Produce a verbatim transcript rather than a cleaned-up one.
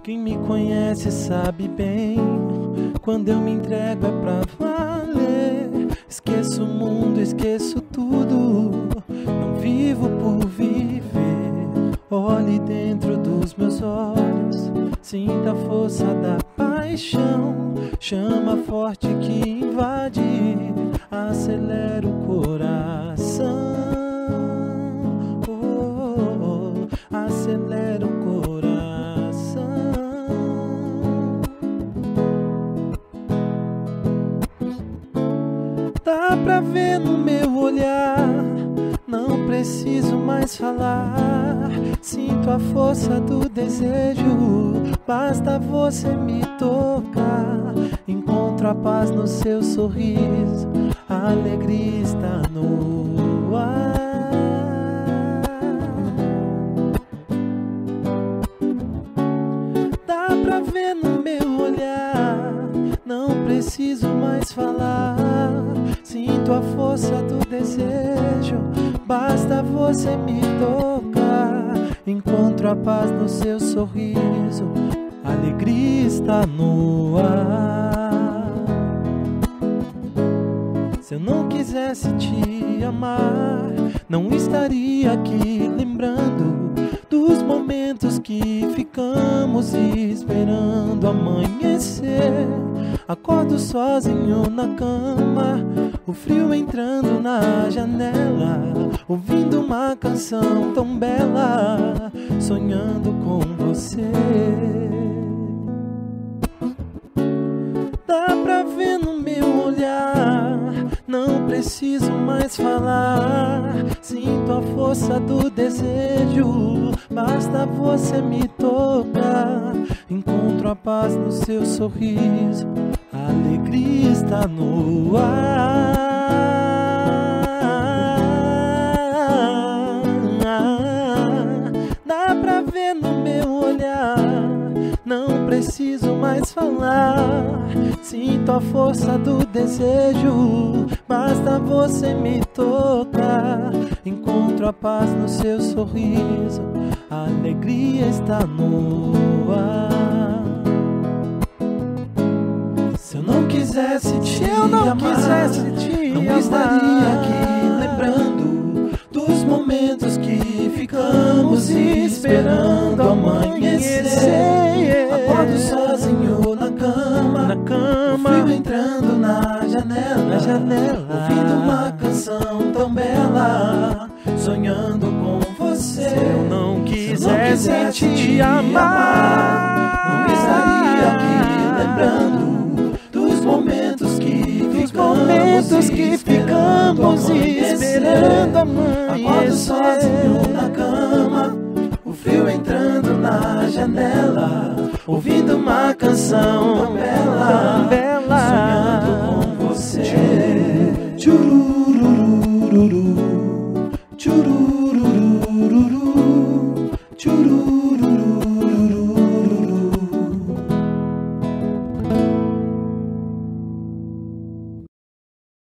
Quem me conhece sabe bem, quando eu me entrego é pra valer. Esqueço o mundo, esqueço tudo, não vivo por viver. Olhe dentro dos meus olhos, sinta a força da paixão, chama forte que invade, acelera o coração. Oh, oh, acelera o coração. Dá pra ver no meu olhar, não preciso mais falar. Sinto a força do desejo, basta você me tocar. Encontro a paz no seu sorriso, a alegria está no ar. Dá pra ver no meu olhar, não preciso mais falar. Sinto a força do desejo, basta você me tocar. Encontro a paz no seu sorriso, a alegria está no ar. Se eu não quisesse te amar, não estaria aqui lembrando dos momentos que ficamos esperando amanhecer. Acordo sozinho na cama, o frio entrando na janela, ouvindo uma canção tão bela, sonhando com você. Dá pra ver no meu olhar, não preciso mais falar. Sinto a força do desejo, basta você me tocar. Encontro a paz no seu sorriso, a alegria está no ar. Dá pra ver no meu olhar, não preciso mais falar. Sinto a força do desejo, basta você me tocar. Encontro a paz no seu sorriso, a alegria está no ar. Se eu não quisesse te eu não amar, quisesse te não amar, estaria aqui lembrando dos momentos que ficamos esperando amanhecer. Acordo sozinho na cama, na cama, o frio entrando na janela, na janela, ouvindo uma canção tão bela, sonhando com você. Se eu não quisesse, Se eu não quisesse te, te amar, não estaria aqui lembrando dos momentos que ficamos, momentos que esperando ficamos amanhecer. esperando amanhecer. Acordo sozinho na cama, o frio entrando na janela, ouvindo uma canção tão bela,